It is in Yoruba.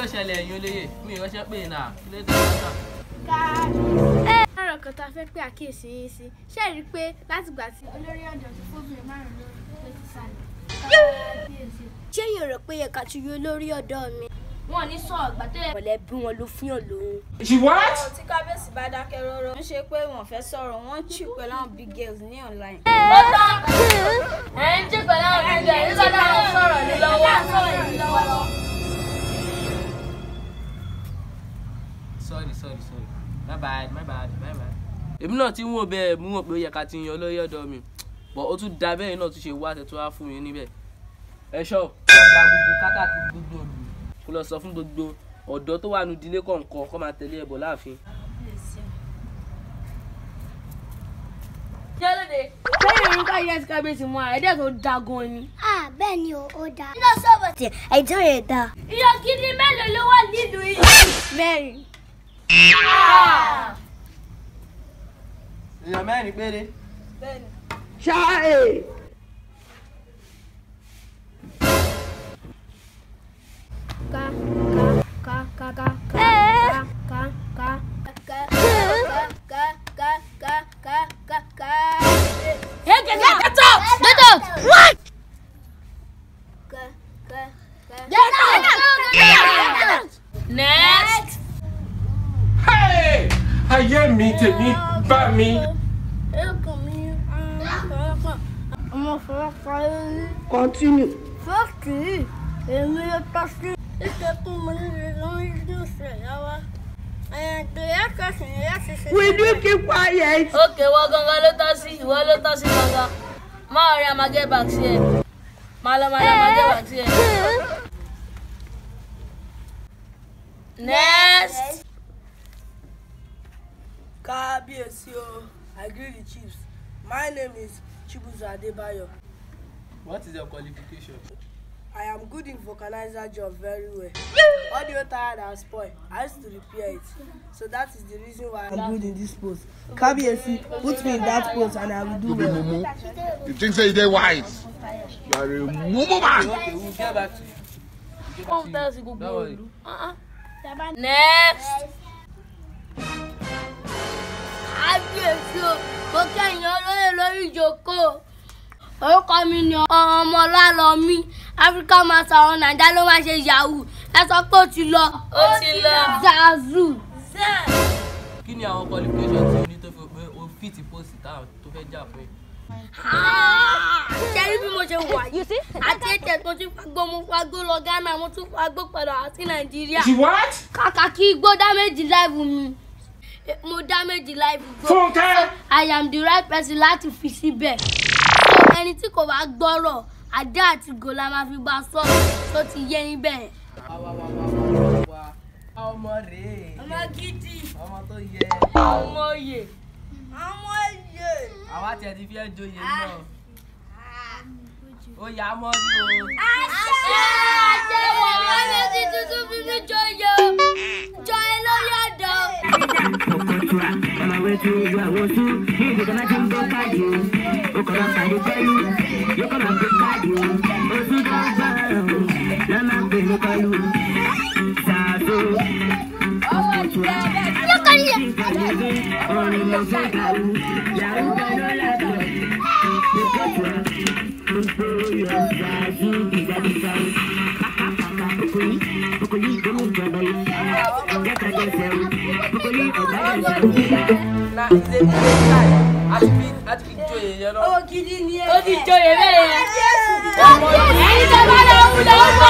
ṣẹlẹ̀ ẹ̀yin olóyè mi ò ránṣẹ́ pé náà kí ló dé náà. ọ̀rọ̀ kan tá a fẹ́ pé àkíyèsí yín sí ṣé ẹ rí i pé látìgbà tí olórí ọ̀dọ́ ti fóbìnrin márùn-ún ló ti sálẹ̀. ṣé yóò rò pé ẹ̀ka tún yóò lórí ọ̀dọ́ mi. wọn ní sọ ọgbà tó yẹ. ọ̀lẹ́ bí wọn ló fún yàn lóhun. She what? tí kábíyèsí bá dákẹ́ rọ́rọ́ ń ṣe pé wọ́n fẹ́ sọ̀rọ̀ wọ́n ń chill pẹ̀lú àwọn big girls ní online. bọ́tà ẹ̀ ń jí pẹ̀lú àwọn big girls nígbà táwọn sọ̀rọ̀ ní lọ́wọ́. sorry my bad. èmi náà tí wọ́n bẹ́ẹ̀ mú wọn pé ó yẹ ká ti yan olóyè ọ̀dọ́ mi bọ̀ ó tún da bẹ́ẹ̀ náà tún ṣe wá tẹ̀tún wá fún mi níbẹ̀. ẹ ṣọ́ ọ̀gá gbogbo kákàkiri gbogbo òlu kó lọ sọ fún gbogbo ọ̀dọ́ tó wà nù ìdílé kọ̀ọ̀kan kó máa tẹ̀lé ẹbọ láàfin. jẹ́lódé sẹ́yìn ìrìn káyọ̀ ẹ̀sìn kábíyèsí mọ́ ara ẹ̀dẹ́ tó da gan ni. bẹ́ẹ̀ ni ó dáa. iná sọ̀bọ̀ tí ẹ̀jọ́ yẹn dáa. iyọ̀ gidi mélòó ló wà nílùú yìí. mẹ́rin. èèyàn mẹ́rin péré. bẹ́ẹ̀ni. Ṣáì. Hey, get out! Get out! What? Get out! Next. Hey! Ayé mi tèmi bá mi. Continue. Will you keep quiet? Okay, wọ́n gangan ló tọ́ sí, ìwọ ló tọ́ sí gangan. Máa rí àmàgé back sí ẹ. Máa lọ àmàgé back sí ẹ. Next. Kábíyèsí o, I greet the chiefs. My name is Chibuzo Adebayo. What is your qualification? I am good in vulcanizer job very well. Audio tired and spoiled. I used to repair it. So that is the reason why I'm good in this post. Kábíyèsí, put me in that post and I will do well. You think say they wise? You are a mumu man. Okay, we'll get back to you. Don't worry. Next. Kábíyèsí o, mo kẹ́yìn olóyè lórí ìjókòó. Orúkọ mi ni ọmọ Ọlálọ́mí. Africa Master ọ̀hún Nàìjíríà ló máa ṣe yahoo. Ẹ sọ pé ó ti lọ. Zazu. Kí ni àwọn qualification tí o ní tó fi pé o fit post táwọn tó fẹ́ jà fún yín? Ṣé rí bí mo ṣe wà yìí? Àti ètè tó ti fagbó mo fagbó lọ Ghana mo tún fagbó padà wá sí Nàìjíríà. She what? Kàkà kí igbó dáméjì láìbù mi. Mo dáméjì láìbù gbó. Fúnkẹ́. I am the right person láti fi síbẹ̀. So ẹni tí kò bá gbọ́rọ̀ àdá àti ìgò la máa fi bá sọ̀rọ̀ tó ti yé yín bẹ́ẹ̀. Wá ọmọ rèé. ọmọ gidi. Ọmọ tó yẹ. Ọmọ oyè. ọmọ iye. Àwa tiẹ̀ ti fi ẹ́ joyè náà. Ó yá mọ́ ní o. Àṣẹ wọ̀ wọ́n ti tuntun fi mí jọyọ̀. Jọyọ̀ lórí ọ̀dọ́. Àti fi joyè yẹn lọ. ọmọ gidi ni ẹ. Ó ti jọyè bẹ́ẹ̀ yẹn. Ẹni tó bá lọ wúlò ó bọ̀.